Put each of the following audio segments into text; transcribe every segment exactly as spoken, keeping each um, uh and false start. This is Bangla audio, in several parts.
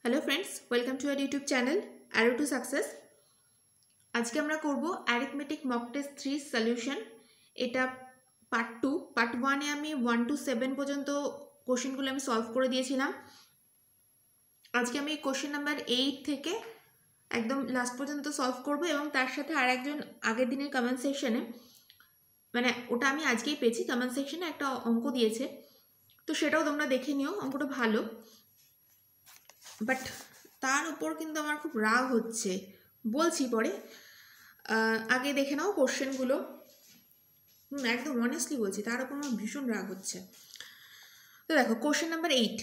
Hello friends, welcome to our YouTube channel arrow to success. आज के আমরা করব arithmetic mock test three solution. এটা পার্ট টু। পার্ট ওয়ানে আমি ওয়ান টু সেভেন পর্যন্ত কোশ্চেনগুলো আমি সলভ করে দিয়েছিলাম। আজকে আমি কোশ্চেন নাম্বার এইট থেকে একদম লাস্ট পর্যন্ত সলভ করব এবং তার সাথে আর একজন আগের দিনের কমেন্ট সেকশনে, মানে ওটা আমি আজকেই পেয়েছি, কমেন্ট সেকশনে একটা অঙ্ক দিয়েছে, তো সেটাও তোমরা দেখে নিও। অঙ্কটা ভালো, বাট তার উপর কিন্তু আমার খুব রাগ হচ্ছে, বলছি পরে। আগে দেখে নাও কোশ্চেনগুলো। হুম একদম অনেস্টলি বলছি, তার উপর আমার ভীষণ রাগ হচ্ছে। তো দেখো question number eight.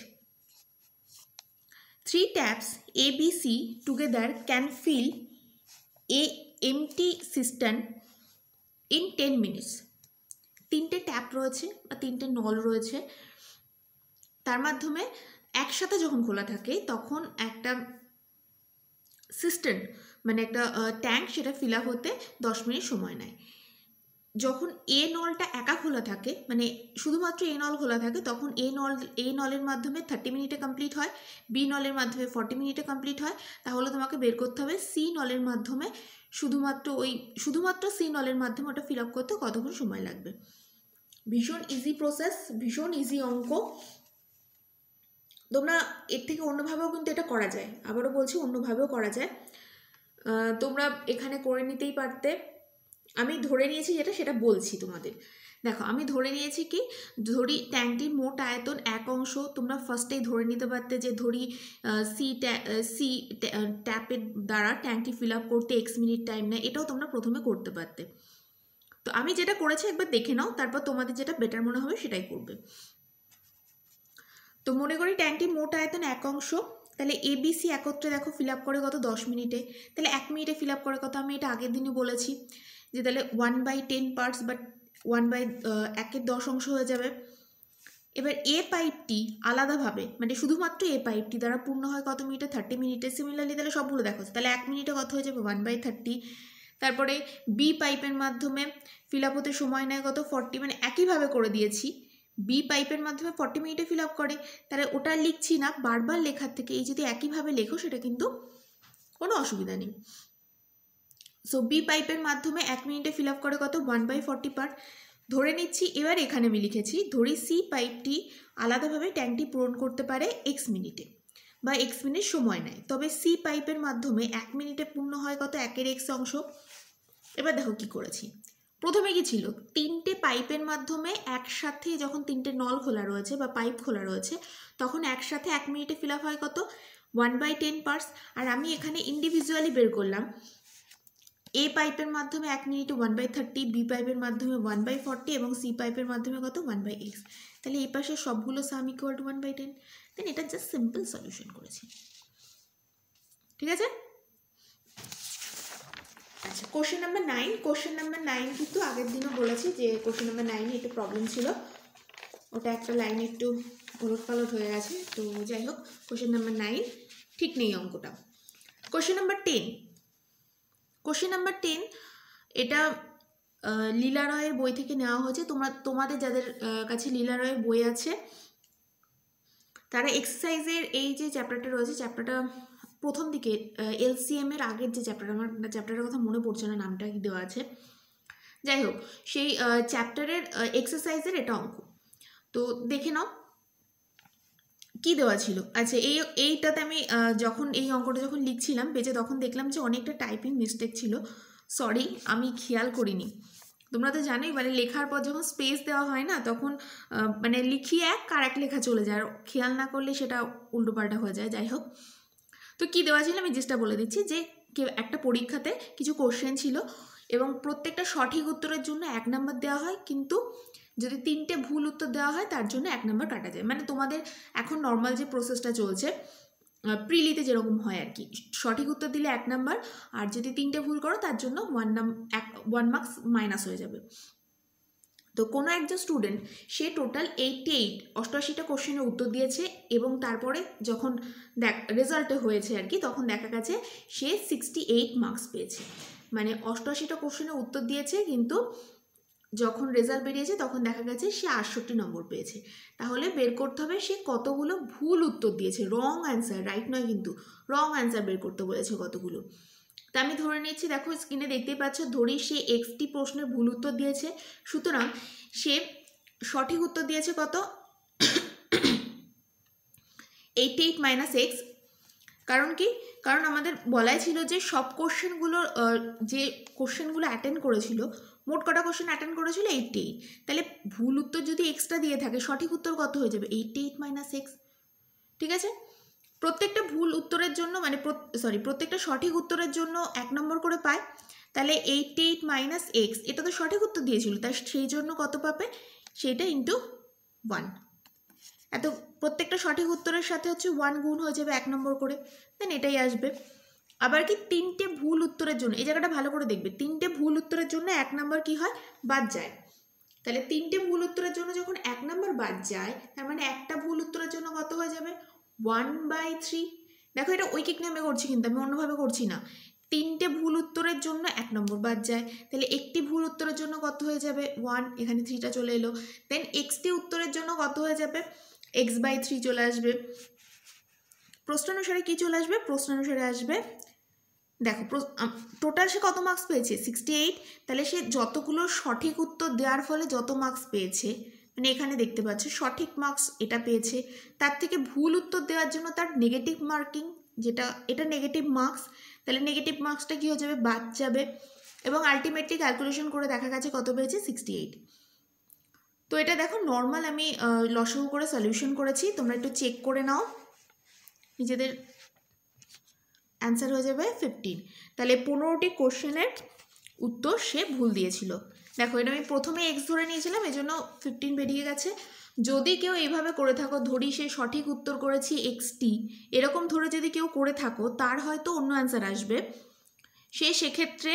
Three taps A B C together can fill a empty cistern in ten minutes. তিনটে ট্যাপ রয়েছে বা তিনটে নল রয়েছে, তার মাধ্যমে একসাথে যখন খোলা থাকে তখন একটা সিস্টেম মানে একটা ট্যাঙ্ক সেটা ফিল আপ হতে দশ মিনিট সময় নেয়। যখন এ নলটা একা খোলা থাকে, মানে শুধুমাত্র এ নল খোলা থাকে, তখন এ নল এ নলের মাধ্যমে থার্টি মিনিটে কমপ্লিট হয়, বি নলের মাধ্যমে ফর্টি মিনিটে কমপ্লিট হয়। তাহলে তোমাকে বের করতে হবে সি নলের মাধ্যমে শুধুমাত্র ওই শুধুমাত্র সি নলের মাধ্যমে ওটা ফিল আপ করতে কতক্ষণ সময় লাগবে। ভীষণ ইজি প্রসেস, ভীষণ ইজি অঙ্ক। তোমরা এর থেকে অন্যভাবেও কিন্তু এটা করা যায়, আবারও বলছি অন্যভাবেও করা যায়। তোমরা এখানে করে নিতেই পারতে। আমি ধরে নিয়েছি যেটা সেটা বলছি তোমাদের। দেখো আমি ধরে নিয়েছি কি, ধরি ট্যাঙ্কটির মোট আয়তন এক অংশ। তোমরা ফার্স্টেই ধরে নিতে পারতে যে ধরি সি সি ট্যাপের দ্বারা ট্যাঙ্কটি ফিল আপ করতে এক্স মিনিট টাইম নেয়, এটাও তোমরা প্রথমে করতে পারতে। তো আমি যেটা করেছি একবার দেখে নাও, তারপর তোমাদের যেটা বেটার মনে হবে সেটাই করবে। তো মনে করি ট্যাঙ্কটির মোট আয়তন এক অংশ, তাহলে এবিসি একত্রে দেখো ফিল আপ করে কত দশ মিনিটে, তাহলে এক মিনিটে ফিল আপ করে কত, আমি এটা আগের দিনই বলেছি যে তাহলে ওয়ান বাই টেন পার্টস বা ওয়ান বাই একের দশ অংশ হয়ে যাবে। এবার এ পাইপটি আলাদাভাবে, মানে শুধুমাত্র এ পাইপটি দ্বারা পূর্ণ হয় কত মিনিটে, থার্টি মিনিটে। সিমিলারলি তাহলে সবগুলো দেখো, তাহলে এক মিনিটে কত হয়ে যাবে, ওয়ান বাই থার্টি। তারপরে বি পাইপের মাধ্যমে ফিল আপ হতে সময় নেয় কত, ফর্টি, মানে একইভাবে করে দিয়েছি। বি পাইপের মাধ্যমে ফর্টি মিনিটে ফিল আপ করে, তাহলে ওটা লিখছি না, বারবার লেখার থেকে এই যদি একইভাবে লেখো সেটা কিন্তু কোনো অসুবিধা নেই। সো বি পাইপের মাধ্যমে এক মিনিটে ফিল আপ করে কত, ওয়ান বাই ফর্টি পার্ট ধরে নিচ্ছি। এবার এখানে আমি লিখেছি ধরি সি পাইপটি আলাদাভাবে ট্যাঙ্কটি পূরণ করতে পারে এক্স মিনিটে বা এক্স মিনিট সময় নেয়, তবে সি পাইপের মাধ্যমে এক মিনিটে পূর্ণ হয় কত, একের এক্স অংশ। এবার দেখো কি করেছি। প্রথমে কি ছিল, তিনটে পাইপের মাধ্যমে একসাথে যখন তিনটে নল খোলা রয়েছে বা পাইপ খোলা রয়েছে, তখন একসাথে এক মিনিটে ফিল আপ হয় কত, ওয়ান বাই টেন পার্টস। আর আমি এখানে ইন্ডিভিজুয়ালি বের করলাম, এ পাইপের মাধ্যমে এক মিনিটে ওয়ান বাই থার্টি, বি পাইপের মাধ্যমে ওয়ান বাই ফর্টি এবং সি পাইপের মাধ্যমে কত, ওয়ান বাই এক্স। তাহলে এই পাশে সবগুলো sum equal to one by ten. Then এটা জাস্ট সিম্পল সলিউশন করেছি, ঠিক আছে। আচ্ছা, question number nine. Question number nine কিন্তু আগের দিনও বলেছি যে কোশ্চেন নাম্বার নাইনে একটু প্রবলেম ছিল, ওটা একটা লাইন একটু ওলট পালট হয়ে গেছে। তো যাই হোক, কোশ্চেন নাম্বার নাইন ঠিক নেই অঙ্কটা। Question number ten. Question number ten এটা লীলা রয়ের বই থেকে নেওয়া হয়েছে। তোমরা তোমাদের যাদের কাছে লীলা রয়ের বই আছে তারা এক্সারসাইজের এই যে চ্যাপ্টারটা রয়েছে, চ্যাপ্টারটা প্রথম দিকে এলসিএম এর আগের যে চ্যাপ্টার, আমার চ্যাপ্টারের কথা মনে পড়ছে না, নামটা কি দেওয়া আছে, যাই হোক সেই চ্যাপ্টারের এক্সারসাইজের এটা অঙ্ক। তো দেখে নাও কি দেওয়া ছিল। আচ্ছা, এই এইটাতে আমি যখন এই অঙ্কটা যখন লিখছিলাম পেজে, তখন দেখলাম যে অনেকটা টাইপিং মিস্টেক ছিল। সরি, আমি খেয়াল করিনি। তোমরা তো জানোই, মানে লেখার পর যখন স্পেস দেওয়া হয় না, তখন মানে লিখি এক আর এক লেখা চলে যায়, আর খেয়াল না করলে সেটা উল্টোপাল্টা হয়ে যায়। যাই হোক, তো কি দেওয়া ছিল আমি জিনিসটা বলে দিচ্ছি যে একটা পরীক্ষাতে কিছু কোশ্চেন ছিল এবং প্রত্যেকটা সঠিক উত্তরের জন্য এক নাম্বার দেওয়া হয়, কিন্তু যদি তিনটে ভুল উত্তর দেওয়া হয় তার জন্য এক নাম্বার কাটা যায়। মানে তোমাদের এখন নর্মাল যে প্রসেসটা চলছে প্রিলিতে যেরকম হয় আর কি, সঠিক উত্তর দিলে এক নাম্বার, আর যদি তিনটে ভুল করো তার জন্য ওয়ান নাম এক ওয়ান মার্কস মাইনাস হয়ে যাবে। তো কোনো একজন স্টুডেন্ট সে টোটাল এইটটি এইট অষ্টআশিটা কোশ্চেনের উত্তর দিয়েছে এবং তারপরে যখন দেখ রেজাল্টে হয়েছে আর কি, তখন দেখা গেছে সে সিক্সটি এইট মার্কস পেয়েছে। মানে অষ্টআশিটা কোশ্চেনের উত্তর দিয়েছে, কিন্তু যখন রেজাল্ট বেরিয়েছে তখন দেখা গেছে সে আটষট্টি নম্বর পেয়েছে। তাহলে বের করতে হবে সে কতগুলো ভুল উত্তর দিয়েছে, রং অ্যান্সার, রাইট নয় কিন্তু, রং অ্যান্সার বের করতে বলেছে কতগুলো। তা আমি ধরে নিচ্ছি, দেখো স্ক্রিনে দেখতেই পাচ্ছ, ধরি সে এক্সটি প্রশ্নের ভুল উত্তর দিয়েছে, সুতরাং সে সঠিক উত্তর দিয়েছে কত, এইটি এইট মাইনাস এক্স। কারণ কি, কারণ আমাদের বলাই ছিল যে সব কোশ্চেনগুলো, যে কোশ্চেনগুলো অ্যাটেন্ড করেছিল, মোট কটা কোশ্চেন অ্যাটেন্ড করেছিল এইটটি এইট, তাহলে ভুল উত্তর যদি এক্সট্রা দিয়ে থাকে সঠিক উত্তর কত হয়ে যাবে, এইটটি এইট মাইনাস এক্স। ঠিক আছে, প্রত্যেকটা ভুল উত্তরের জন্য মানে সরি প্রত্যেকটা সঠিক উত্তরের জন্য এক নম্বর করে পায়, তাহলে এইটটি এইট মাইনাস এক্স, এটা তো সঠিক উত্তর দিয়েছিল, তাই সেই জন্য কত পাবে, সেটা ইন্টু ওয়ান। এত প্রত্যেকটা সঠিক উত্তরের সাথে হচ্ছে ওয়ান গুণ হয়ে যাবে এক নম্বর করে, দেন এটাই আসবে। আবার কি তিনটে ভুল উত্তরের জন্য, এই জায়গাটা ভালো করে দেখবে, তিনটে ভুল উত্তরের জন্য এক নম্বর কি হয়, বাদ যায়। তাহলে তিনটে ভুল উত্তরের জন্য যখন এক নম্বর বাদ যায়, তার মানে একটা ভুল উত্তরের জন্য কত হয়ে যাবে, ওয়ান বাই থ্রি। দেখো এটা ঐকিক নিয়মে করছি কিন্তু আমি অন্যভাবে করছি না। তিনটে ভুল উত্তরের জন্য এক নম্বর বাদ যায়, তাহলে একটি ভুল উত্তরের জন্য কত হয়ে যাবে, ওয়ান, এখানে থ্রিটা চলে এলো। দেন এক্সটি উত্তরের জন্য কত হয়ে যাবে, এক্স বাই থ্রি চলে আসবে। প্রশ্নানুসারে কি চলে আসবে, প্রশ্নানুসারে আসবে, দেখো টোটাল সে কত মার্কস পেয়েছে, সিক্সটি এইট, তাহলে সে যতগুলো সঠিক উত্তর দেওয়ার ফলে যত মার্কস পেয়েছে, মানে এখানে দেখতে পাচ্ছ সঠিক মার্কস এটা পেয়েছে, তার থেকে ভুল উত্তর দেওয়ার জন্য তার নেগেটিভ মার্কিং, যেটা এটা নেগেটিভ মার্কস, তাহলে নেগেটিভ মার্কসটা কী হয়ে যাবে, বাদ যাবে, এবং আলটিমেটলি ক্যালকুলেশন করে দেখা গেছে কত পেয়েছে, সিক্সটি এইট। তো এটা দেখো নর্মাল আমি লসাগু করে সলিউশন করেছি, তোমরা একটু চেক করে নাও নিজেদের, অ্যান্সার হয়ে যাবে ফিফটিন। তাহলে পনেরোটি কোশ্চেনের উত্তর সে ভুল দিয়েছিল। দেখো এটা আমি প্রথমে এক্স ধরে নিয়েছিলাম, এই জন্য ফিফটিন বেরিয়ে গেছে। যদি কেউ এইভাবে করে থাকো, ধরি সে সঠিক উত্তর করেছি এক্সটি, এরকম ধরে যদি কেউ করে থাকো, তার হয়তো অন্য অ্যান্সার আসবে। সে সেক্ষেত্রে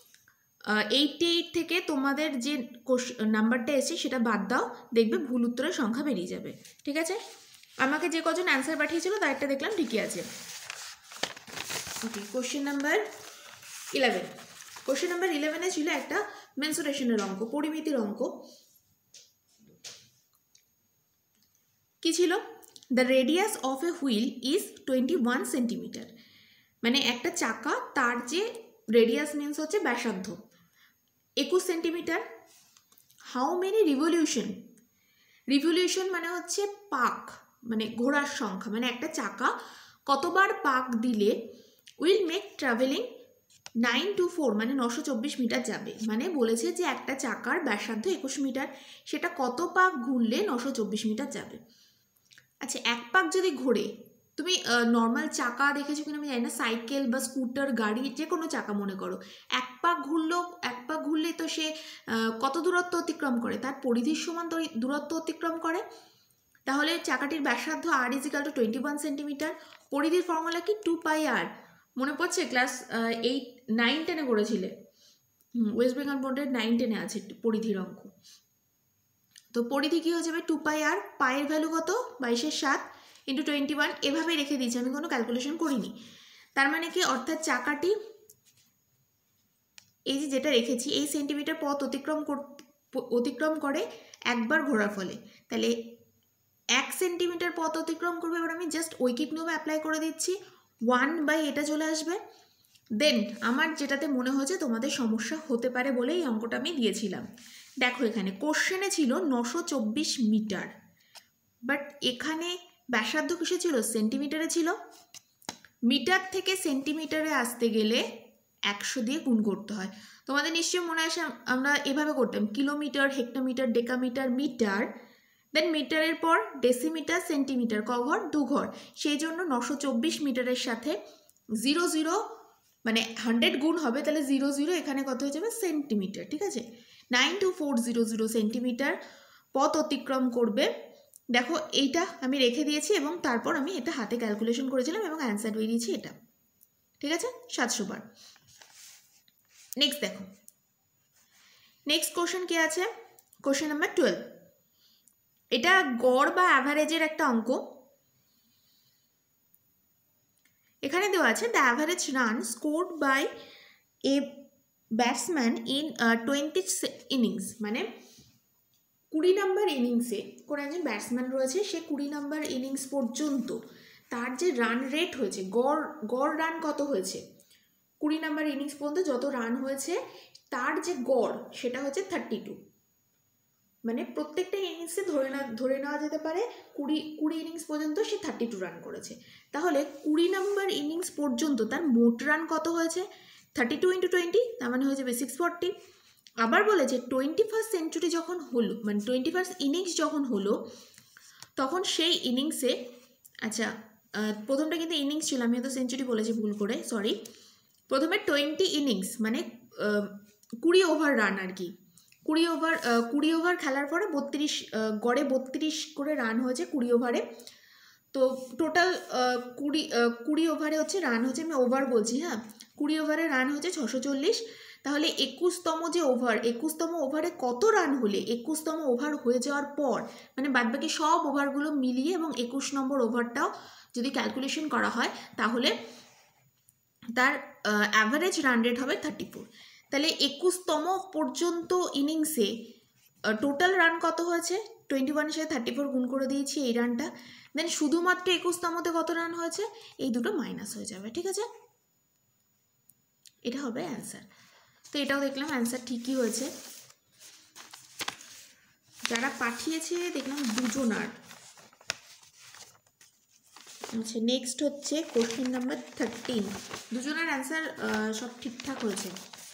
এইটটি এইট থেকে তোমাদের যে নাম্বারটা এসেছে সেটা বাদ দাও, দেখবে ভুল উত্তরের সংখ্যা বেরিয়ে যাবে। ঠিক আছে, আমাকে যে কজন অ্যান্সার পাঠিয়েছিল তার একটা দেখলাম ঠিকই আছে। Okay, question number eleven. Question number ইলেভেনে ছিল একটা মেনসুরেশনের অঙ্ক, পরিমিতির অঙ্ক। কি ছিল, the radius of a wheel is twenty one centimetre, মানে একটা চাকা, তার যে রেডিয়াস মিনস হচ্ছে ব্যাসার্ধ একুশ centimetre. How many revolution, revolution মানে হচ্ছে পাক, মানে ঘোরার সংখ্যা, মানে একটা চাকা কতবার পাক দিলে will make travelling nine two four, মানে নশো চব্বিশ মিটার যাবে। মানে বলেছে যে একটা চাকার ব্যাসার্ধ একুশ মিটার, সেটা কত পাক ঘুরলে নশো চব্বিশ মিটার যাবে। আচ্ছা, এক পাক যদি ঘোরে, তুমি নর্মাল চাকা দেখেছো কিনা আমি জানি না, সাইকেল বা স্কুটার, গাড়ি, যে কোনো চাকা মনে করো, এক পাক ঘুরলো, এক পাক ঘুরলে তো সে কত দূরত্ব অতিক্রম করে, তার পরিধির সমান দূরত্ব অতিক্রম করে। তাহলে চাকাটির ব্যাসার্ধ R is equal to twenty one centimetre. পরিধির ফর্মুলা কি, টু পাই আর, মনে পড়ছে ক্লাস এইট নাইন টেনে করেছিলে, ওয়েস্ট বেঙ্গল বোর্ডের নাইন টেনে আছে পরিধির অঙ্ক। তো পরিধি কী হয়ে যাবে, টু পাই আর, পায়ের ভ্যালু কত, বাইশের সাত ইন্টু টোয়েন্টি ওয়ান, এভাবেই রেখে দিয়েছি, আমি কোনো ক্যালকুলেশন করিনি। তার মানে কি, অর্থাৎ চাকাটি এই যে যেটা রেখেছি এই সেন্টিমিটার পথ অতিক্রম অতিক্রম করে একবার ঘোরার ফলে, তাহলে এক সেন্টিমিটার পথ অতিক্রম করবে। এবার আমি জাস্ট ঐকিক নিয়মে অ্যাপ্লাই করে দিচ্ছি, ওয়ান বাই এটা চলে আসবে। দেন আমার যেটাতে মনে হয়েছে তোমাদের সমস্যা হতে পারে বলে এই অঙ্কটা আমি দিয়েছিলাম। দেখো এখানে কোশ্চেনে ছিল নশো চব্বিশ মিটার, বাট এখানে ব্যাসার্ধ কিসে ছিল, সেন্টিমিটারে ছিল। মিটার থেকে সেন্টিমিটারে আসতে গেলে একশো দিয়ে গুণ করতে হয়। তোমাদের নিশ্চয়ই মনে আসে আমরা এভাবে করতাম, kilometre, hectometre, decametre, metre, then মিটারের পর ডেসিমিটার, সেন্টিমিটার, ক ঘর, দু ঘর। সেই জন্য নশো চব্বিশ মিটারের সাথে জিরো জিরো মানে হান্ড্রেড গুণ হবে, তাহলে জিরো জিরো এখানে কত হয়ে যাবে, সেন্টিমিটার। ঠিক আছে, nine two four zero zero centimetre পথ অতিক্রম করবে। দেখো এইটা আমি রেখে দিয়েছি এবং তারপর আমি এটা হাতে ক্যালকুলেশন করেছিলাম এবং অ্যান্সার বেরিয়েছি এটা। ঠিক আছে, সাতশো বার। নেক্সট দেখো, নেক্সট কোশ্চেন কি আছে, কোশ্চেন নাম্বার টুয়েলভ। এটা গড় বা অ্যাভারেজের একটা অঙ্ক। এখানে দেওয়া আছে the average run scored by a batsman in twenty innings, মানে কুড়ি নাম্বার ইনিংসে কোনো একজন ব্যাটসম্যান রয়েছে, সে কুড়ি নাম্বার ইনিংস পর্যন্ত তার যে রান রেট হয়েছে, গড় গড় রান কত হয়েছে, কুড়ি নাম্বার ইনিংস পর্যন্ত যত রান হয়েছে তার যে গড় সেটা হচ্ছে থার্টি টু। মানে প্রত্যেকটা ইনিংসে ধরে না ধরে নেওয়া যেতে পারে কুড়ি কুড়ি ইনিংস পর্যন্ত সে থার্টি টু রান করেছে। তাহলে কুড়ি নাম্বার ইনিংস পর্যন্ত তার মোট রান কত হয়েছে, থার্টি টু ইন্টু টোয়েন্টি, তার মানে হয়ে যাবে সিক্স ফর্টি। আবার বলেছে টোয়েন্টি ফার্স্ট সেঞ্চুরি যখন হলো, মানে টোয়েন্টি ফার্স্ট ইনিংস যখন হলো, তখন সেই ইনিংসে, আচ্ছা প্রথমটা কিন্তু ইনিংস ছিল, আমি হয়তো সেঞ্চুরি বলেছি ভুল করে, সরি। প্রথমে টোয়েন্টি ইনিংস মানে কুড়ি ওভার রান আর কি, কুড়ি ওভার কুড়ি ওভার খেলার পরে বত্রিশ গড়ে বত্রিশ করে রান হয়েছে কুড়ি ওভারে। তো টোটাল কুড়ি কুড়ি ওভারে হচ্ছে রান হচ্ছে, আমি ওভার বলছি, হ্যাঁ, কুড়ি ওভারে রান হচ্ছে ছশো চল্লিশ। তাহলে একুশতম যে ওভার, একুশতম ওভারে কত রান হলে, একুশতম ওভার হয়ে যাওয়ার পর মানে বাদবাকি সব ওভারগুলো মিলিয়ে এবং একুশ নম্বর ওভারটাও যদি ক্যালকুলেশন করা হয় তাহলে তার অ্যাভারেজ রান রেট হবে থার্টি ফোর। তাহলে একুশতম পর্যন্ত ইনিংসে টোটাল রান কত হয়েছে, টোয়েন্টি ওয়ানের সাথে থার্টি ফোর গুণ করে দিয়েছি এই রানটা, দেন শুধুমাত্র একুশতমতে কত রান হয়েছে, এই দুটো মাইনাস হয়ে যাবে, ঠিক আছে, এটা হবে অ্যান্সার। তো এটাও দেখলাম অ্যান্সার ঠিকই হয়েছে। যারা পাঠিয়েছে দেখলাম দুজনার। আচ্ছা নেক্সট হচ্ছে কোশ্চেন নাম্বার থার্টিন, দুজনের অ্যান্সার সব ঠিকঠাক হয়েছে।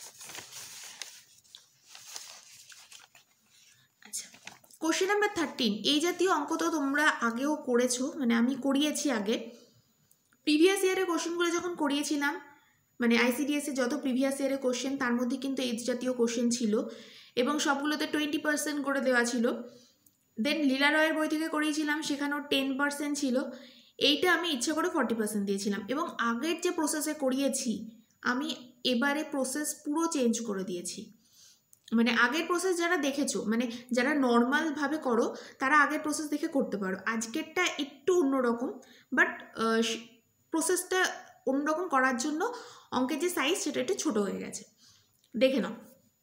আচ্ছা কোশ্চেন নাম্বার থার্টিন, এই জাতীয় অঙ্ক তো তোমরা আগেও করেছো, মানে আমি করিয়েছি আগে, প্রিভিয়াস ইয়ারের কোশ্চেনগুলো যখন করিয়েছিলাম, মানে আইসিডিএসের যত প্রিভিয়াস ইয়ারের কোশ্চেন তার মধ্যে কিন্তু এই জাতীয় কোশ্চেন ছিল এবং সবগুলোতে টোয়েন্টি পার্সেন্ট করে দেওয়া ছিল। দেন লীলা রয়ের বই থেকে করিয়েছিলাম, সেখানেও টেন পার্সেন্ট ছিল। এইটা আমি ইচ্ছা করে ফর্টি পার্সেন্ট দিয়েছিলাম। এবং আগের যে প্রসেসে করিয়েছি আমি এবারে প্রসেস পুরো চেঞ্জ করে দিয়েছি। মানে আগের প্রসেস যারা দেখেছো, মানে যারা নর্মালভাবে করো তারা আগের প্রসেস দেখে করতে পারো, আজকেরটা একটু অন্যরকম, বাট প্রসেসটা অন্যরকম করার জন্য অঙ্কের যে সাইজ সেটা একটু ছোটো হয়ে গেছে। দেখে নাও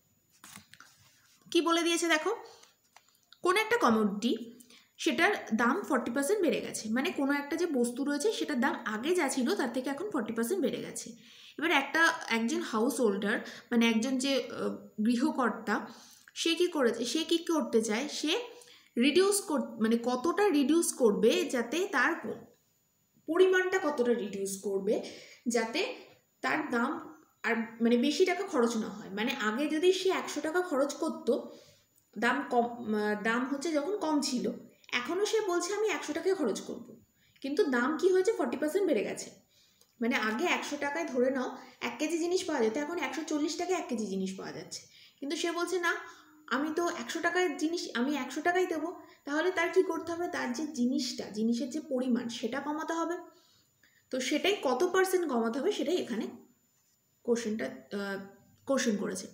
কি বলে দিয়েছে, দেখো কোনো একটা কমোডিটি সেটার দাম ফর্টি পার্সেন্ট বেড়ে গেছে, মানে কোনো একটা যে বস্তু রয়েছে সেটার দাম আগে যা ছিল তার থেকে এখন ফর্টি পার্সেন্ট বেড়ে গেছে। এবার একটা একজন হাউস হোল্ডার, মানে একজন যে গৃহকর্তা, সে কী করেছে, সে কী করতে চায়, সে রিডিউস কর মানে কতটা রিডিউস করবে, যাতে তার পরিমাণটা কতটা রিডিউস করবে যাতে তার দাম আর মানে বেশি টাকা খরচ না হয়। মানে আগে যদি সে একশো টাকা খরচ করতো, দাম কম দাম হচ্ছে যখন কম ছিল, এখনও সে বলছে আমি একশো টাকায় খরচ করব, কিন্তু দাম কি হয়েছে ফর্টি পার্সেন্ট বেড়ে গেছে। মানে আগে একশো টাকায় ধরে নাও এক কেজি জিনিস পাওয়া যেত, এখন একশো চল্লিশ টাকায় এক কেজি জিনিস পাওয়া যাচ্ছে, কিন্তু সে বলছে না আমি তো একশো টাকায় জিনিস আমি একশো টাকাই দেবো। তাহলে তার কি করতে হবে, তার যে জিনিসটা জিনিসের যে পরিমাণ সেটা কমাতে হবে। তো সেটাই কত পার্সেন্ট কমাতে হবে সেটাই এখানে কোশ্চেনটা কোশ্চেন করেছে।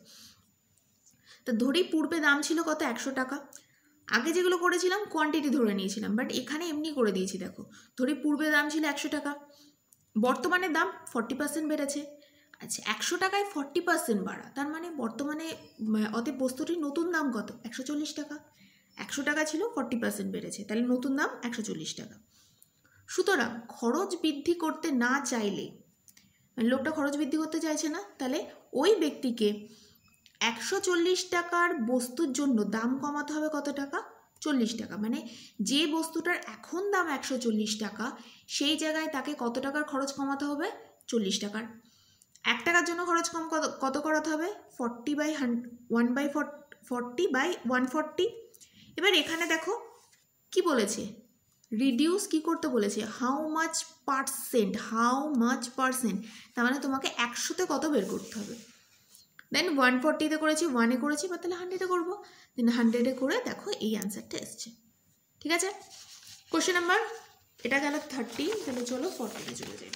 তো ধরি পূর্বে দাম ছিল কত, একশো টাকা, আগে যেগুলো করেছিলাম কোয়ান্টিটি ধরে নিয়েছিলাম, বাট এখানে এমনি করে দিয়েছি। দেখো ধরি পূর্বে দাম ছিল একশো টাকা, বর্তমানে দাম ফর্টি পার্সেন্ট বেড়েছে। আচ্ছা একশো টাকায় ফর্টি পার্সেন্ট বাড়া, তার মানে বর্তমানে অতএব বস্তুটির নতুন দাম কত, একশো চল্লিশ টাকা। একশো টাকা ছিল, ফর্টি পার্সেন্ট বেড়েছে, তাহলে নতুন দাম একশো চল্লিশ টাকা। সুতরাং খরচ বৃদ্ধি করতে না চাইলে, মানে লোকটা খরচ বৃদ্ধি করতে চাইছে না, তাহলে ওই ব্যক্তিকে একশো চল্লিশ টাকার বস্তুর জন্য দাম কমাতে হবে কত টাকা, চল্লিশ টাকা। মানে যে বস্তুটার এখন দাম একশো চল্লিশ টাকা সেই জায়গায় তাকে কত টাকার খরচ কমাতে হবে, চল্লিশ টাকার। এক টাকার জন্য খরচ কম কত কত করাতে হবে, forty by one by forty by one forty. এবার এখানে দেখো কি বলেছে, রিডিউস কি করতে বলেছে, how much percent, how much percent, তার মানে তোমাকে একশোতে কত বের করতে হবে। দেন ওয়ান ফর্টিতে করেছি, ওয়ানে করেছি, বা তাহলে হান্ড্রেডে করবো, দেন হান্ড্রেডে করে দেখো এই অ্যান্সারটা এসছে। ঠিক আছে, কোশ্চেন নাম্বার এটা গেল থার্টি, তাহলে চলো ফর্টিতে চলে যাই।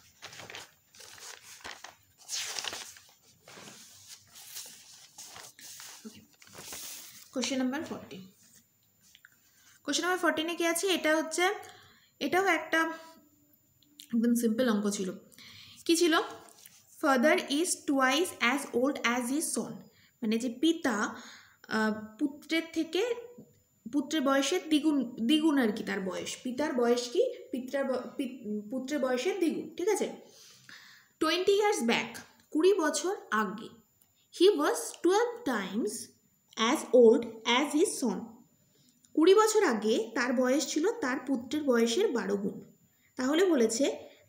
Question number forty, question number ফর্টিনে কি আছে, এটা হচ্ছে এটাও একটা একদম সিম্পল অঙ্ক ছিল। কি ছিল, father is twice as old as is son, মানে যে পিতা পুত্রের থেকে পুত্রের বয়সের দ্বিগুণ দ্বিগুণ আর কি তার বয়স, পিতার বয়স কি পিতার পুত্রের বয়সের দ্বিগুণ, ঠিক আছে। টোয়েন্টি ইয়ার্স ব্যাক, কুড়ি বছর আগে, he was twelve times as old as his son, কুড়ি বছর আগে তার বয়স ছিল তার পুত্রের বয়সের বারো গুণ। তাহলে বলেছে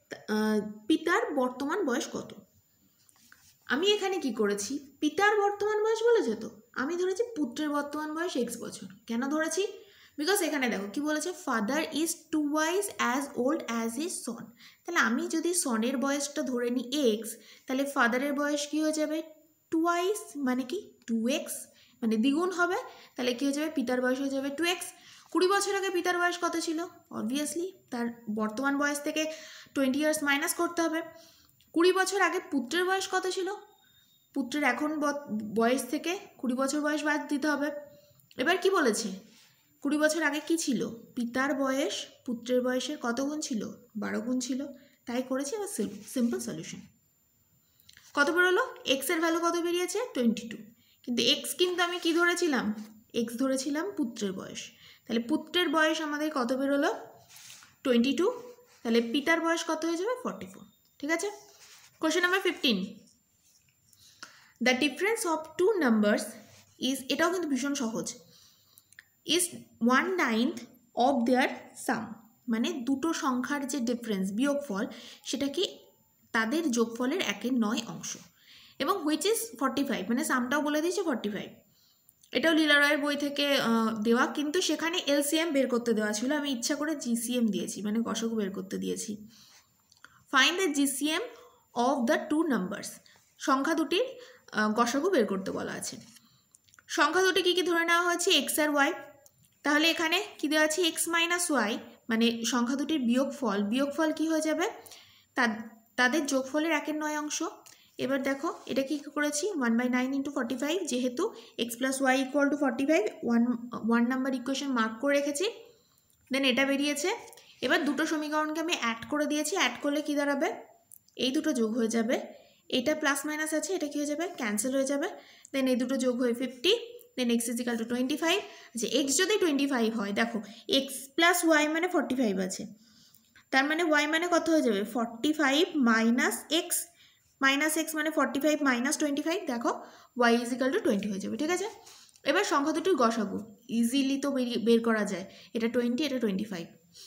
পিতার বর্তমান বয়স কত। আমি এখানে কি করেছি, পিতার বর্তমান বয়স বলেছে, তো আমি ধরেছি পুত্রের বর্তমান বয়স এক্স বছর। কেন ধরেছি, বিকজ এখানে দেখো কি বলেছে, father is twice as old as is son. তাহলে আমি যদি সনের বয়সটা ধরে নিই এক্স, তাহলে ফাদারের বয়স কি হয়ে যাবে টুয়াইস, মানে কি টু এক্স, মানে দ্বিগুণ হবে। তাহলে কি হয়ে যাবে, পিতার বয়স হয়ে যাবে টু এক্স। কুড়ি বছর আগে পিতার বয়স কত ছিল, অবভিয়াসলি তার বর্তমান বয়স থেকে টোয়েন্টি ইয়ার্স মাইনাস করতে হবে। কুড়ি বছর আগে পুত্রের বয়স কত ছিল, পুত্রের এখন বয়স থেকে কুড়ি বছর বয়স বাদ দিতে হবে। এবার কি বলেছে, কুড়ি বছর আগে কি ছিল, পিতার বয়স পুত্রের বয়সের কত গুণ ছিল, বারো গুণ ছিল। তাই করেছি। এবার সিম্পল সলিউশন কত বেরোলো, এক্স এর ভ্যালু কত বেরিয়েছে টোয়েন্টি টু, কিন্তু এক্স কিন্তু আমি কি ধরেছিলাম, এক্স ধরেছিলাম পুত্রের বয়স। তাহলে পুত্রের বয়স আমাদের কত বেরোলো টোয়েন্টি টু, তাহলে পিতার বয়স কত হয়ে যাবে ফর্টি ফোর, ঠিক আছে। Question number fifteen, the difference of two numbers is, এটাও কিন্তু ভীষণ সহজ, is one ninth of their sum, মানে দুটো সংখ্যার যে ডিফারেন্স বিয়োগফল সেটা কি তাদের যোগফলের একের নয় অংশ, এবং হুইচ ইজ ফর্টি ফাইভ, মানে সামটাও বলে দিয়েছে ফর্টি ফাইভ। এটাও লীলা রয়ের বই থেকে দেওয়া, কিন্তু সেখানে এলসিএম বের করতে দেওয়া ছিল, আমি ইচ্ছা করে জিসিএম দিয়েছি, মানে গসক বের করতে দিয়েছি। Find the GCM of the two numbers, সংখ্যা দুটির গসাগু বের করতে বলা আছে। সংখ্যা দুটি কী কী ধরে নেওয়া হয়েছে, এক্স আর ওয়াই। তাহলে এখানে কী দেওয়া আছে, এক্স মাইনাস ওয়াই, মানে সংখ্যা দুটির বিয়োগফল, বিয়োগফল কী হয়ে যাবে, তাদের যোগফলের একের নয় অংশ। এবার দেখো এটা কী করেছি, one by nine into forty five, যেহেতু X plus Y equal to forty five, one one number equation মার্ক করে রেখেছি, দেন এটা বেরিয়েছে। এবার দুটো সমীকরণকে আমি অ্যাড করে দিয়েছি, অ্যাড করলে কী দাঁড়াবে, এই দুটো যোগ হয়ে যাবে, এটা প্লাস মাইনাস আছে, এটা কী হয়ে যাবে ক্যান্সেল হয়ে যাবে, দেন এই দুটো যোগ হয়ে fifty, then X is equal to twenty five. আচ্ছা, এক্স যদি টোয়েন্টি ফাইভ হয়, দেখো এক্স প্লাস ওয়াই মানে ফর্টি ফাইভ আছে, তার মানে ওয়াই মানে কত হয়ে যাবে forty five minus X, minus X মানে forty five minus twenty five, দেখো Y is equal to twenty হয়ে যাবে, ঠিক আছে। এবার সংখ্যা দুটির গসাগু ইজিলি তো বের করা যায়, এটা টোয়েন্টি, এটা টোয়েন্টি ফাইভ,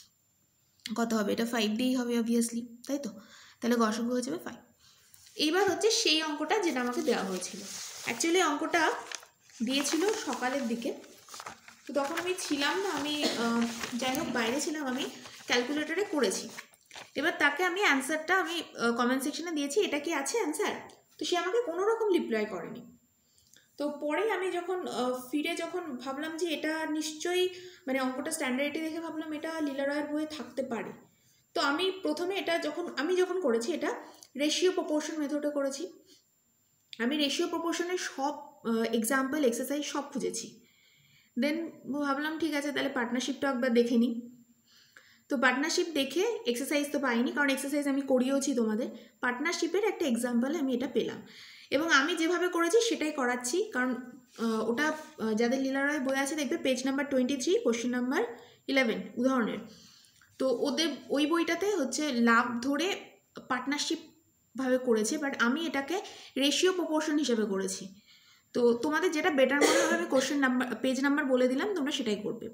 কত হবে, এটা ফাইভ দিয়েই হবে অবভিয়াসলি, তাই তো, তাহলে গসাগু হয়ে যাবে ফাইভ। এইবার হচ্ছে সেই অঙ্কটা যেটা আমাকে দেওয়া হয়েছিল, অ্যাকচুয়ালি অঙ্কটা দিয়েছিল সকালের দিকে, তো তখন আমি ছিলাম না, আমি যাই হোক বাইরে ছিলাম, আমি ক্যালকুলেটরে করেছি। এবার তাকে আমি অ্যান্সারটা আমি কমেন্ট সেকশনে দিয়েছি, এটা কি আছে অ্যান্সার, তো সে আমাকে কোনো রকম রিপ্লাই করেনি। তো পরে আমি যখন ফিরে যখন ভাবলাম যে এটা নিশ্চয়ই মানে অঙ্কটা স্ট্যান্ডার্ডটি দেখে ভাবলাম এটা লীলা রয়ের বইয়ে থাকতে পারে, তো আমি প্রথমে এটা যখন আমি যখন করেছি এটা রেশিও প্রপোর্শন মেথডে করেছি। আমি রেশিও প্রপোর্শনের সব এক্সাম্পল এক্সারসাইজ সব খুঁজেছি, দেন ভাবলাম ঠিক আছে তাহলে পার্টনারশিপটা একবার দেখে নিই। তো পার্টনারশিপ দেখে এক্সারসাইজ তো পাইনি, কারণ এক্সারসাইজ আমি করিয়েওছি তোমাদের, পার্টনারশিপের একটা এক্সাম্পলে আমি এটা পেলাম, এবং আমি যেভাবে করেছি সেটাই করাচ্ছি, কারণ ওটা যাদের লীলা রয় বই আছে দেখবে page number twenty three question number eleven উদাহরণের, তো ওদের ওই বইটাতে হচ্ছে লাভ ধরে পার্টনারশিপ ভাবে করেছে, বাট আমি এটাকে রেশিও প্রপোর্শন হিসেবে করেছি। তো তোমাদের যেটা বেটার মনে হবে আমি কোশ্চেন নাম্বার পেজ নাম্বার বলে দিলাম, তোমরা সেটাই করবে।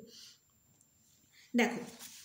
দেখো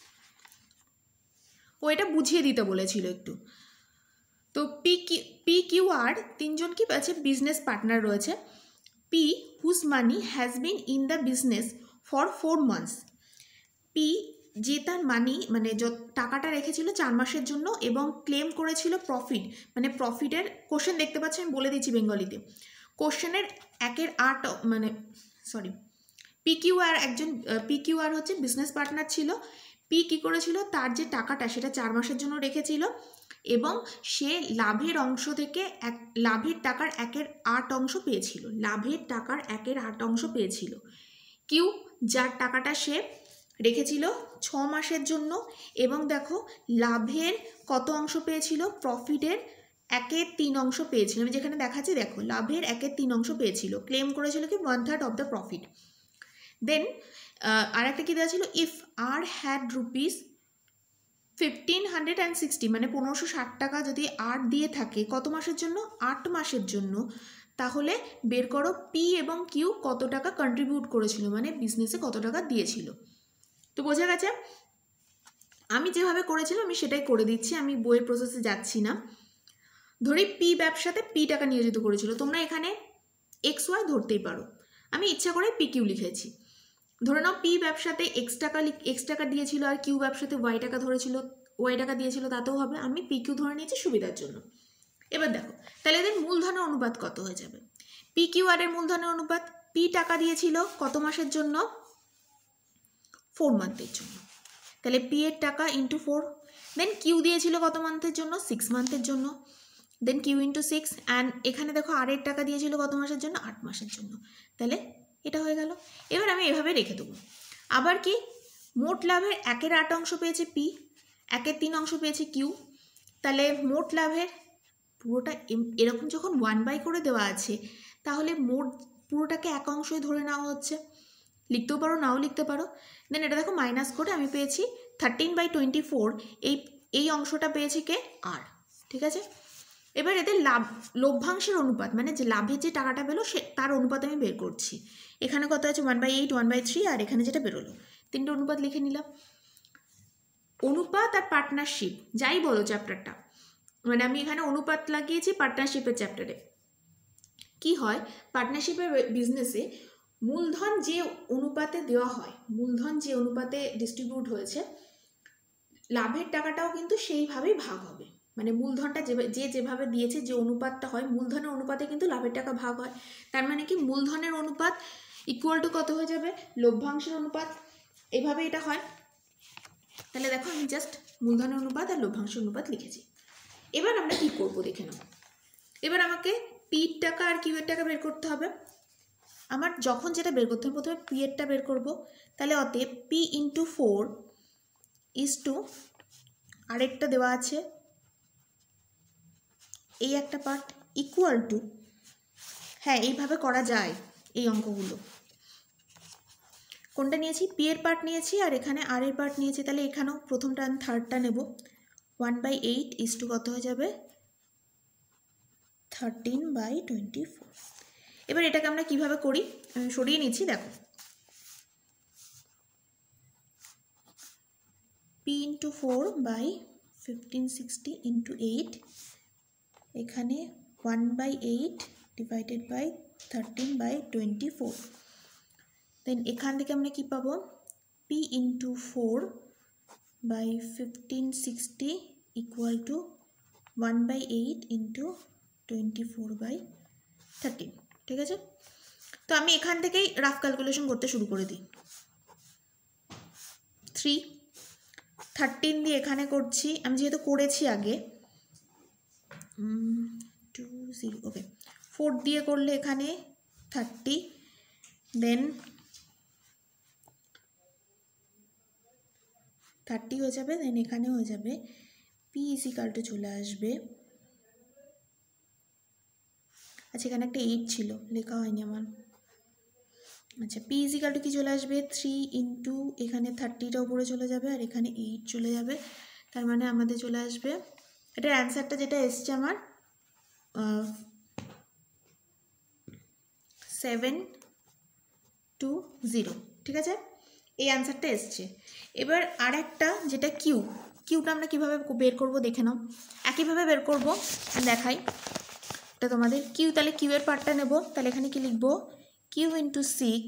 ও এটা বুঝিয়ে দিতে বলেছিল একটু। তো P Q P Q R তিনজন কি আছে বিজনেস পার্টনার রয়েছে। P whose money has been in the business for four months, P যে তার মানি মানে টাকাটা রেখেছিল চার মাসের জন্য এবং ক্লেম করেছিল প্রফিট, মানে প্রফিটের কোশ্চেন দেখতে পাচ্ছি আমি বলে দিচ্ছি বেঙ্গলিতে, কোশ্চেনের একের আট মানে সরি পি কিউ আর একজন পি কিউ আর হচ্ছে বিজনেস পার্টনার ছিল। পি কী করেছিল, তার যে টাকাটা সেটা চার মাসের জন্য রেখেছিল এবং সে লাভের অংশ থেকে এক লাভের টাকার একের আট অংশ পেয়েছিল, লাভের টাকার একের আট অংশ পেয়েছিল। কিউ যার টাকাটা সে রেখেছিল ছ মাসের জন্য এবং দেখো লাভের কত অংশ পেয়েছিল, প্রফিটের একের তিন অংশ পেয়েছিল, আমি যেখানে দেখাচ্ছি দেখো লাভের একের তিন অংশ পেয়েছিল, ক্লেম করেছিল কি one third of the profit. Then আর একটা কি দেওয়া ছিল, if R had rupees fifteen hundred and sixty মানে পনেরোশো ষাট টাকা যদি আর দিয়ে থাকে কত মাসের জন্য, আট মাসের জন্য, তাহলে বের করো পি এবং কিউ কত টাকা কন্ট্রিবিউট করেছিল, মানে বিজনেসে কত টাকা দিয়েছিল। তো বোঝা গেছে, আমি যেভাবে করেছিলাম আমি সেটাই করে দিচ্ছি, আমি বইয়ের প্রসেসে যাচ্ছি না। ধরি পি ব্যবসাতে পি টাকা নিয়োজিত করেছিল, তোমরা এখানে এক্স ওয়াই ধরতেই পারো, আমি ইচ্ছা করে পি কিউ লিখেছি। ধরে নাও পি ব্যবসাতে এক্স টাকা এক্স টাকা দিয়েছিল আর কিউ ব্যবসাতে ওয়াই টাকা ধরেছিল, ওয়াই টাকা দিয়েছিল, তাতেও হবে, আমি পি কিউ ধরে নিয়েছি সুবিধার জন্য। এবার দেখো তাহলে এদের মূলধনের অনুপাত কত হয়ে যাবে, পি কিউ আর এর মূলধনের অনুপাত, পি টাকা দিয়েছিল কত মাসের জন্য, ফোর মান্থের জন্য, তাহলে পি এর টাকা ইন্টু ফোর। দেন কিউ দিয়েছিল কত মান্থের জন্য, সিক্স মান্থের জন্য, then Q into six, and এখানে দেখো আর এর টাকা দিয়েছিল কত মাসের জন্য, আট মাসের জন্য, তাহলে এটা হয়ে গেল। এবার আমি এভাবে রেখে দেবো। আবার কি, মোট লাভের একের আট অংশ পেয়েছে পি, একের তিন অংশ পেয়েছে কিউ, তাহলে মোট লাভের পুরোটা এরকম যখন ওয়ান বাই করে দেওয়া আছে তাহলে মোট পুরোটাকে এক অংশই ধরে নেওয়া হচ্ছে, লিখতেও পারো নাও লিখতে পারো। দেন এটা দেখো মাইনাস করে আমি পেয়েছি থার্টিন বাই টোয়েন্টি ফোর, এই এই অংশটা পেয়েছি কে, আর, ঠিক আছে। এবার এদের লাভ লভ্যাংশের অনুপাত মানে যে লাভের যে টাকাটা পেলো সে তার অনুপাত আমি বের করছি। এখানে কত আছে, one by eight, one by three, আর এখানে যেটা বেরোলো তিনটে অনুপাত লিখে নিলাম। অনুপাত আর পার্টনারশিপ যাই বলো চ্যাপ্টারটা, মানে আমি এখানে অনুপাত লাগিয়েছি পার্টনারশিপের চ্যাপ্টারে। কি হয় পার্টনারশিপের বিজনেসে মূলধন যে অনুপাতে দেওয়া হয়, মূলধন যে অনুপাতে ডিস্ট্রিবিউট হয়েছে, লাভের টাকাটাও কিন্তু সেইভাবেই ভাগ হবে, মানে মূলধনটা যে যে যেভাবে দিয়েছে যে অনুপাতটা হয় মূলধনের অনুপাতে কিন্তু লাভের টাকা ভাগ হয়। তার মানে কি মূলধনের অনুপাত ইকুয়াল টু কত হয়ে যাবে, লভ্যাংশের অনুপাত, এভাবে এটা হয়। তাহলে দেখো আমি জাস্ট মূলধনের অনুপাত আর লভ্যাংশের অনুপাত লিখেছি। এবার আমরা কি করব দেখে নাও। এবার আমাকে পির টাকা আর কিউ এর টাকা বের করতে হবে। আমার যখন যেটা বের করতে হবে প্রথমে পি এরটা বের করব, তাহলে অতএব P into four is two, আরেকটা দেওয়া আছে এই একটা পার্ট ইকুয়াল টু, হ্যাঁ এইভাবে করা যায় এই অঙ্কগুলো। কোনটা নিয়েছি, পি এর পার্ট নিয়েছি আর এখানে আর এর পার্ট নিয়েছি, তাহলে এখানেও প্রথমটা আমি থার্ডটা নেব, one by eight is two কত হয়ে যাবে, থার্টিন বাই টোয়েন্টি ফোর। এবার এটাকে আমরা কিভাবে করি আমি সরিয়ে নিচ্ছি, দেখো P into four by fifteen sixty into eight, এখানে one by eight divided by thirteen by twenty four. Then এখান থেকে আমরা কি পাবো, P into four by fifteen sixty equal to one by eight into twenty four by thirteen, ঠিক আছে। তো আমি এখান থেকেই রাফ ক্যালকুলেশন করতে শুরু করে দিই। থ্রি থার্টিন দিয়ে এখানে করছি, আমি যেহেতু করেছি আগে, টু জিরো, ওকে, ফোর দিয়ে করলে এখানে থার্টি, দেন থার্টি হয়ে যাবে, দেন এখানে হয়ে যাবে পি ইজিক্যাল টু চলে আসবে, আচ্ছা এখানে একটা এইট ছিল লেখা হয়নি আমার, আচ্ছা পি ইজিক্যাল টু কি চলে আসবে, থ্রি ইন্টু এখানে থার্টিটা উপরে চলে যাবে আর এখানে এইট চলে যাবে, তার মানে আমাদের চলে আসবে এটার অ্যান্সারটা যেটা এসছে আমার সেভেন টু জিরো, ঠিক আছে, এই অ্যান্সারটা এসছে। এবার আর একটা যেটা কিউ, কিউটা আমরা কীভাবে বের করব দেখে নাও, একইভাবে বের করব দেখাই এটা তোমাদের। কিউ তাহলে কিউ এর পার্টটা নেব, তাহলে এখানে কি লিখবো, Q into six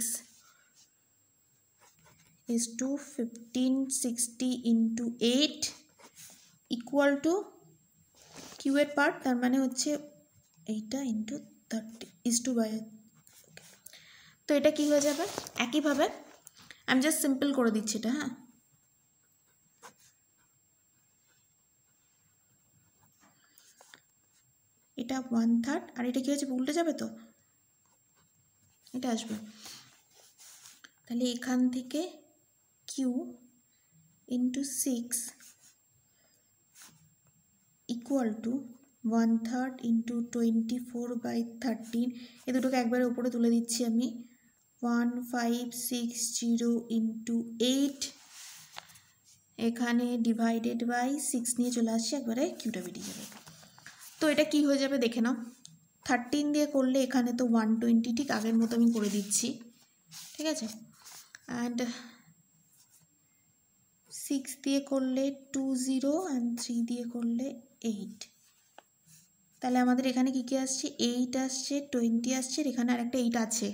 is two fifteen sixty into eight equal to Q এর পার্ট, তার মানে হচ্ছে এইটা into thirty is two by, তো এটা কি হয়ে যাবে একইভাবে, আমি জাস্ট সিম্পল করে দিচ্ছি এটা, হ্যাঁ এটা ওয়ান থার্ড আর এটা কি হচ্ছে উল্টে যাবে, তো এটা আসবে, তাহলে এখান থেকে Q into six equal to one third into twenty four by thirteen, এ দুটোকে একবারে উপরে তুলে দিচ্ছি আমি। One five six zero into eight, এখানে ডিভাইডেড বাই সিক্স নিয়ে চলে আসছে, একবারে কিউটা বেরিয়ে যাবে। তো এটা কি হয়ে যাবে দেখে নাও। থার্টিন দিয়ে করলে এখানে তো ওয়ান টোয়েন্টি, ঠিক আগের মতো আমি করে দিচ্ছি, ঠিক আছে। অ্যান্ড সিক্স দিয়ে করলে টু জিরো, অ্যান্ড থ্রি দিয়ে করলে এইট। তাহলে আমাদের এখানে কী কী আসছে, এইট আসছে, টোয়েন্টি আসছে, এখানে আরেকটা এইট আছে,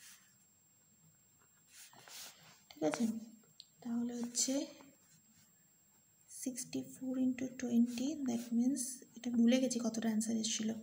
ঠিক আছে। তাহলে হচ্ছে sixty four into twenty, that means এটা ভুলে গেছি কতটা অ্যান্সার এসেছিলো।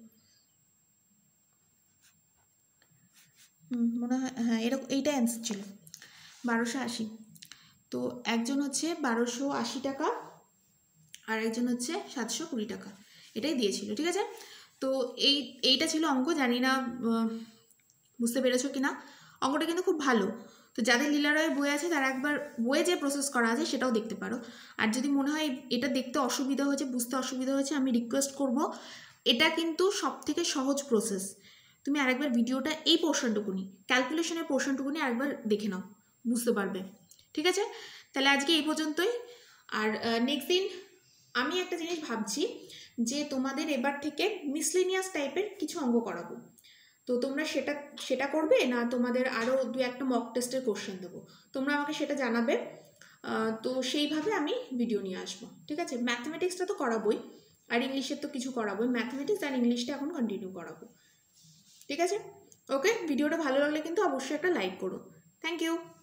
হুম মনে হয় হ্যাঁ এরকম এইটা অ্যান্সার ছিল, বারোশো আশি। তো একজন হচ্ছে বারোশো আশি টাকা আর একজন হচ্ছে সাতশো কুড়ি টাকা, এটাই দিয়েছিল, ঠিক আছে। তো এই এইটা ছিল অঙ্ক, জানি না বুঝতে পেরেছো কি না। অঙ্কটা কিন্তু খুব ভালো। তো যাদের লীলা রয়ের বই আছে তারা একবার বইয়ে যে প্রসেস করা আছে সেটাও দেখতে পারো। আর যদি মনে হয় এটা দেখতে অসুবিধা হয়েছে, বুঝতে অসুবিধা হয়েছে, আমি রিকোয়েস্ট করব, এটা কিন্তু সব থেকে সহজ প্রসেস। তুমি আরেকবার ভিডিওটা এই পোর্শনটুকুনি, ক্যালকুলেশনের পোর্শনটুকুনি আরেকবার দেখে নাও, বুঝতে পারবে, ঠিক আছে। তাহলে আজকে এই পর্যন্তই। আর নেক্সট দিন আমি একটা জিনিস ভাবছি যে তোমাদের এবার থেকে মিসলিনিয়াস টাইপের কিছু অঙ্ক করাবো। তো তোমরা সেটা সেটা করবে না তোমাদের আরও দু একটা মক টেস্টের কোশ্চেন দেবো, তোমরা আমাকে সেটা জানাবে। তো সেইভাবে আমি ভিডিও নিয়ে আসবো, ঠিক আছে। ম্যাথমেটিক্সটা তো করাবোই, আর ইংলিশের তো কিছু করাবোই, ম্যাথমেটিক্স আর ইংলিশটা এখন কন্টিনিউ করাবো, ঠিক আছে। ওকে, ভিডিওটা ভালো লাগলে কিন্তু অবশ্যই একটা লাইক করো। Thank you.